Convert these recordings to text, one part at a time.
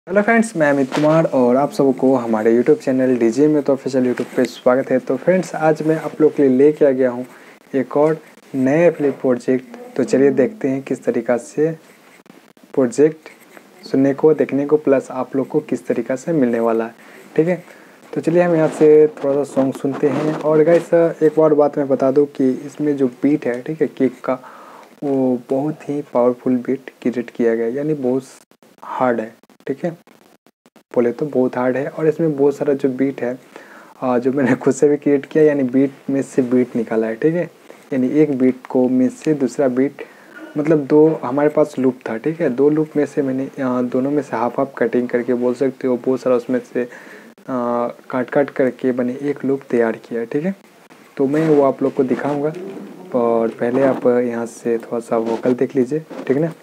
Hello friends, मैं अमित कुमार और आप सबको हमारे यूट्यूब चैनल डीजे में तो ऑफिशियल यूट्यूब पे स्वागत है। तो फ्रेंड्स, आज मैं आप लोग के लिए लेके आ गया हूँ एक और नए फ्लिप प्रोजेक्ट। तो चलिए देखते हैं किस तरीक़ा से प्रोजेक्ट सुनने को, देखने को, प्लस आप लोग को किस तरीक़ा से मिलने वाला है। ठीक है, तो चलिए हम यहाँ से थोड़ा सा सॉन्ग सुनते हैं। और गाइस, एक और बात मैं बता दूँ कि इसमें जो बीट है, ठीक है, किक का, वो बहुत ही पावरफुल बीट क्रिएट किया गया है, यानी बहुत हार्ड है। ठीक है, बोले तो बहुत हार्ड है। और इसमें बहुत सारा जो बीट है जो मैंने खुद से भी क्रिएट किया, यानी बीट में से बीट निकाला है। ठीक है, यानी एक बीट को में से दूसरा बीट, मतलब दो हमारे पास लूप था। ठीक है, दो लूप में से मैंने दोनों में से हाफ हाफ कटिंग करके बोल सकते हो, बहुत सारा उसमें से काट काट करके मैंने एक लूप तैयार किया। ठीक है, तो मैं वो आप लोग को दिखाऊंगा। और पहले आप यहाँ से थोड़ा सा वोकल देख लीजिए। ठीक है ना,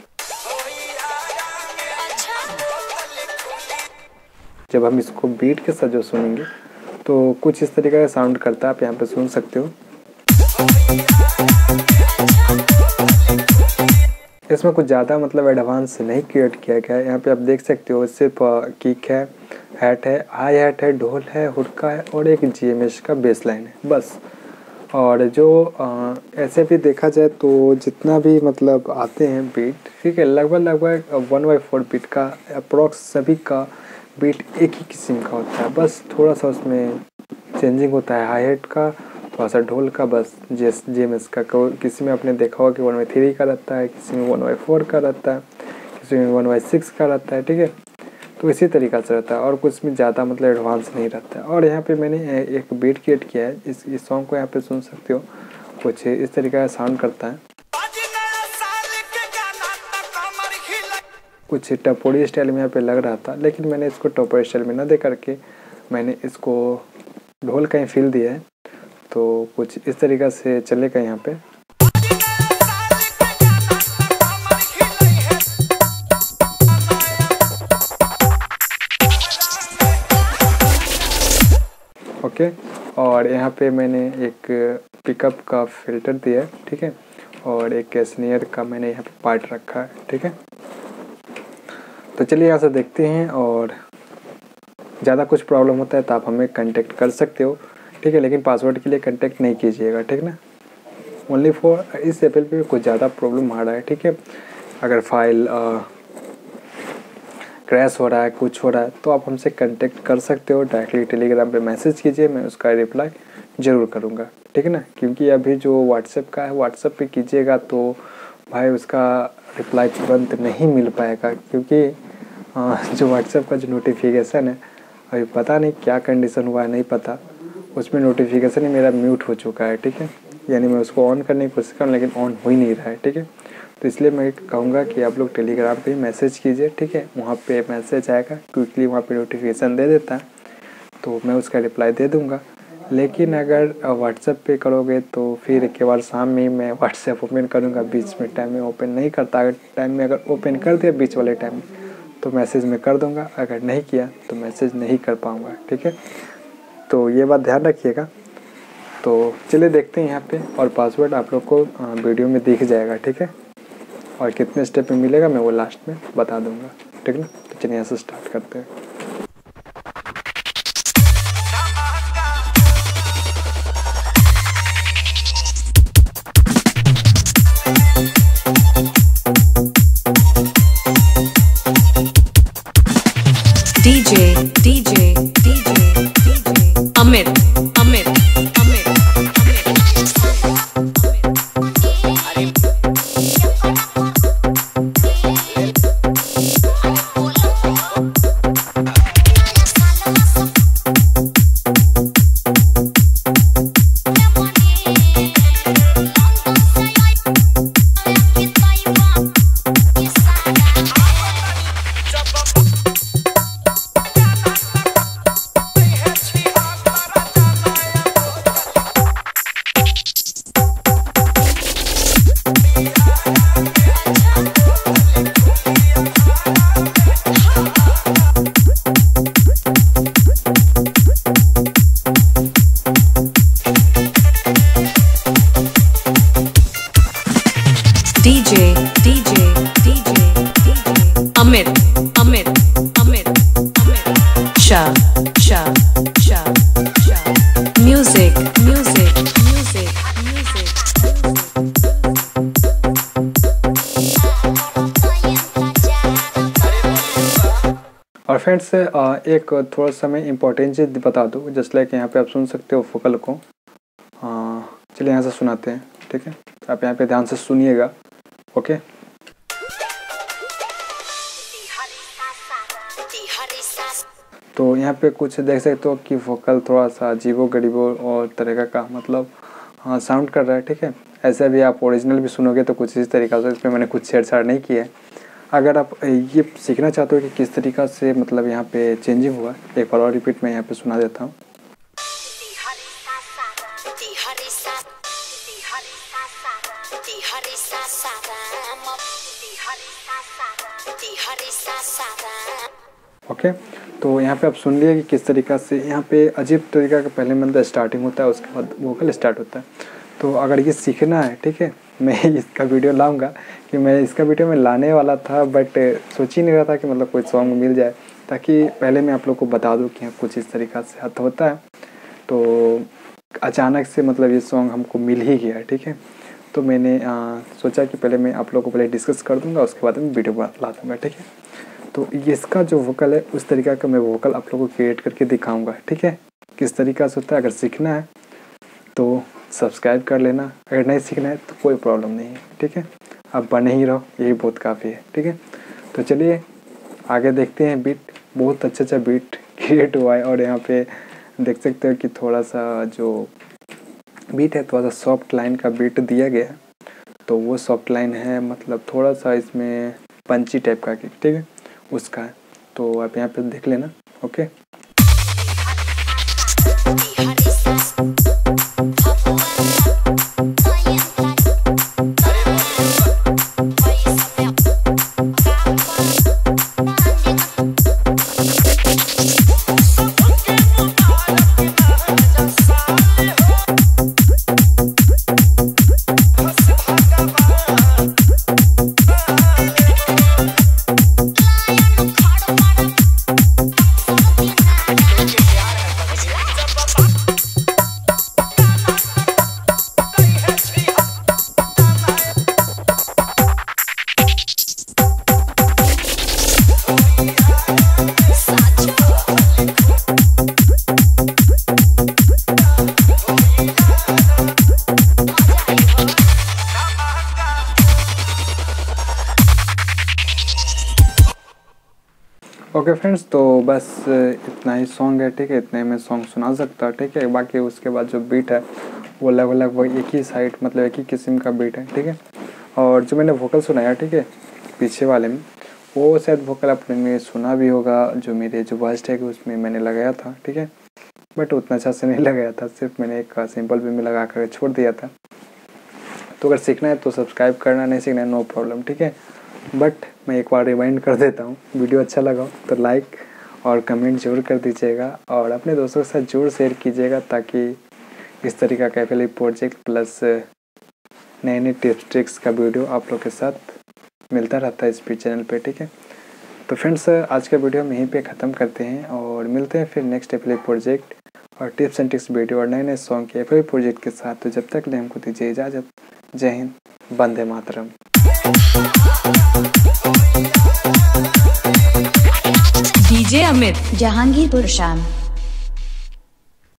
जब हम इसको बीट के साथ जो सुनेंगे तो कुछ इस तरीके का साउंड करता है, आप यहाँ पे सुन सकते हो। इसमें कुछ ज़्यादा मतलब एडवांस नहीं क्रिएट किया गया है। यहाँ पे आप देख सकते हो, सिर्फ किक है, हैट है, हाई हैट है, ढोल है, हुडका है और एक GMS का बेस लाइन है, बस। और जो ऐसे भी देखा जाए तो जितना भी मतलब आते हैं बीट, ठीक है, लगभग 1/4 बीट का अप्रॉक्स सभी का बीट एक ही किस्म का होता है, बस थोड़ा सा उसमें चेंजिंग होता है। हाई हेट का, थोड़ा सा ढोल का, बस GMS का। किसी में आपने देखा होगा कि 1/3 का रहता है, किसी में 1/4 का रहता है, किसी में 1/6 का रहता है। ठीक है, तो इसी तरीक़ा से रहता है और कुछ में ज़्यादा मतलब एडवांस नहीं रहता है। और यहाँ पे मैंने एक बीट क्रिएट किया है, इस सॉन्ग को यहाँ पे सुन सकते हो। कुछ इस तरीके का साउंड करता है, कुछ टपोरी स्टाइल में यहाँ पे लग रहा था, लेकिन मैंने इसको टपोरी स्टाइल में ना दे करके मैंने इसको ढोल का ही फील दिया है। तो कुछ इस तरीक़ा से चलेगा यहाँ पे। ओके, और यहाँ पे मैंने एक पिकअप का फिल्टर दिया है। ठीक है, और एक स्नेयर का मैंने यहाँ पे पार्ट रखा है। ठीक है, तो चलिए यहाँ से देखते हैं। और ज़्यादा कुछ प्रॉब्लम होता है तो आप हमें कांटेक्ट कर सकते हो। ठीक है, लेकिन पासवर्ड के लिए कांटेक्ट नहीं कीजिएगा। ठीक ना, ओनली फॉर इस एप्पल पे कुछ ज़्यादा प्रॉब्लम आ रहा है। ठीक है, अगर फाइल क्रैश हो रहा है, कुछ हो रहा है, तो आप हमसे कांटेक्ट कर सकते हो। डायरेक्टली टेलीग्राम पे मैसेज कीजिए, मैं उसका रिप्लाई ज़रूर करूँगा। ठीक है ना, क्योंकि अभी जो व्हाट्सएप का है, व्हाट्सएप पे कीजिएगा तो भाई उसका रिप्लाई तुरंत नहीं मिल पाएगा, क्योंकि जो व्हाट्सएप का जो नोटिफिकेशन है, अभी पता नहीं क्या कंडीशन हुआ है, नहीं पता, उसमें नोटिफिकेशन ही मेरा म्यूट हो चुका है। ठीक है, यानी मैं उसको ऑन करने की कोशिश करूँ लेकिन ऑन हो ही नहीं रहा है। ठीक है, तो इसलिए मैं कहूँगा कि आप लोग टेलीग्राम पे मैसेज कीजिए। ठीक है, वहाँ पे मैसेज आएगा, क्विकली वहाँ पे नोटिफिकेशन दे देता है, तो मैं उसका रिप्लाई दे दूँगा। लेकिन अगर व्हाट्सएप पे करोगे तो फिर एक बार शाम में मैं व्हाट्सएप ओपन करूँगा, बीच में टाइम में ओपन नहीं करता। अगर टाइम में अगर ओपन कर दिया बीच वाले टाइम में तो मैसेज में कर दूँगा, अगर नहीं किया तो मैसेज नहीं कर पाऊँगा। ठीक है, तो ये बात ध्यान रखिएगा। तो चलिए देखते हैं यहाँ पे, और पासवर्ड आप लोग को वीडियो में दिख जाएगा। ठीक है, और कितने स्टेप में मिलेगा मैं वो लास्ट में बता दूँगा। ठीक ना, तो चलिए यहाँ से स्टार्ट करते हैं। DJ Amit sha sha sha sha music music music music और फ्रेंड्स एक थोड़ा सा मैं इम्पोर्टेंट चीज़ बता दूँ, जस्ट लाइक यहाँ पे आप सुन सकते हो वोकल को। चलिए यहाँ से सुनाते हैं, ठीक है। आप यहाँ पे ध्यान से सुनिएगा, ओके। तो यहाँ पे कुछ देख सकते हो कि वोकल थोड़ा सा अजीबो गरीबो और तरीका का मतलब साउंड कर रहा है, ठीक है। ऐसे भी आप ओरिजिनल भी सुनोगे तो कुछ इस तरीका से, इसमें मैंने कुछ छेड़छाड़ नहीं किया है। अगर आप ये सीखना चाहते हो कि किस तरीका से मतलब यहाँ पे चेंजिंग हुआ, एक बार और रिपीट मैं यहाँ पे सुना देता हूँ। ओके, तो यहाँ पे आप सुन लिए कि किस तरीका से यहाँ पे अजीब तरीका का पहले मतलब स्टार्टिंग होता है, उसके बाद वोकल स्टार्ट होता है। तो अगर ये सीखना है, ठीक है, मैं इसका वीडियो लाऊंगा कि मैं इसका वीडियो में लाने वाला था, बट सोच ही नहीं रहा था कि मतलब कोई सॉन्ग मिल जाए, ताकि पहले मैं आप लोग को बता दूं कि कुछ इस तरीका से हाथ होता है। तो अचानक से मतलब ये सॉन्ग हमको मिल ही गया, ठीक है। तो मैंने सोचा कि पहले मैं आप लोग को पहले डिस्कस कर दूँगा, उसके बाद मैं वीडियो ला दूँगा, ठीक है। तो इसका जो वोकल है उस तरीका का मैं वोकल आप लोगों को क्रिएट करके दिखाऊंगा, ठीक है, किस तरीका से होता है। अगर सीखना है तो सब्सक्राइब कर लेना, अगर नहीं सीखना है तो कोई प्रॉब्लम नहीं है, ठीक है। आप बने ही रहो, यही बहुत काफ़ी है, ठीक है। तो चलिए आगे देखते हैं। बीट बहुत अच्छा बीट क्रिएट हुआ है, और यहाँ पे देख सकते हो कि थोड़ा सा जो बीट है थोड़ा सा सॉफ्ट लाइन का बीट दिया गया है। तो वो सॉफ्ट लाइन है, मतलब थोड़ा सा इसमें पंची टाइप का, ठीक है, उसका है। तो आप यहाँ पे देख लेना, ओके। ओके फ्रेंड्स, तो बस इतना ही सॉन्ग है, ठीक है। इतने में सॉन्ग सुना सकता है, ठीक है। बाकी उसके बाद जो बीट है वो अलग वो एक ही साइड मतलब एक ही किस्म का बीट है, ठीक है। और जो मैंने वोकल सुनाया, ठीक है, पीछे वाले में, वो शायद वोकल आपने सुना भी होगा, जो मेरे जो वॉइस टैग उसमें मैंने लगाया था, ठीक है। बट उतना अच्छा से नहीं लगाया था, सिर्फ मैंने एक सिंपल वे में लगा कर छोड़ दिया था। तो अगर सीखना है तो सब्सक्राइब करना, नहीं सीखना है नो प्रॉब्लम, ठीक है। बट मैं एक बार रिमाइंड कर देता हूँ, वीडियो अच्छा लगा तो लाइक और कमेंट जरूर कर दीजिएगा, और अपने दोस्तों के साथ जरूर शेयर कीजिएगा, ताकि इस तरीका का एफएलआई प्रोजेक्ट प्लस नए नए टिप्स ट्रिक्स का वीडियो आप लोग के साथ मिलता रहता है इस चैनल पे, ठीक है। तो फ्रेंड्स, आज का वीडियो हम यहीं पे ख़त्म करते हैं, और मिलते हैं फिर नेक्स्ट एफएलआई प्रोजेक्ट और टिप्स एंड ट्रिक्स वीडियो और नए नए सॉन्ग के एफएलआई प्रोजेक्ट के साथ। तो जब तक ले हमको दीजिए इजाज़त। जय हिंद, वंदे मातरम। डीजे अमित, जहांगीरपुर शाम।